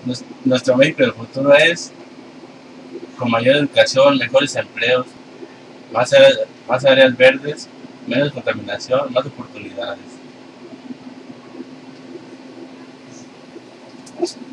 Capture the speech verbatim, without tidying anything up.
Nues- Nuestro México del futuro es con mayor educación, mejores empleos, más áreas, más áreas verdes, menos contaminación, más oportunidades.